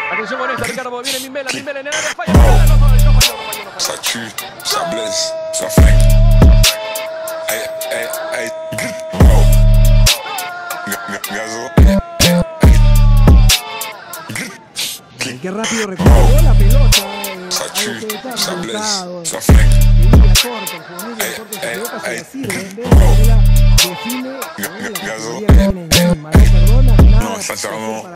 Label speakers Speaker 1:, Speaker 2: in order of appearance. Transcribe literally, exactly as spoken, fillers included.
Speaker 1: Atención con esta, Ricardo. Viene Mimbela, Mimbela en el área. Falla, falla, no falla, no falla, no falla, no falla.
Speaker 2: Ça tue, ça blesse, ça flingue. Hey, hey, hey. Oh. Gazo.
Speaker 3: Qué rápido recuperó la pelota.
Speaker 2: Ça tue, ça blesse, ça
Speaker 3: Se
Speaker 2: flingue.
Speaker 3: veía corto, el juvenil del corte de pelota se decide. Mimbela define.
Speaker 2: Gazo.
Speaker 3: Perdona, nada.
Speaker 2: Non, sincèrement.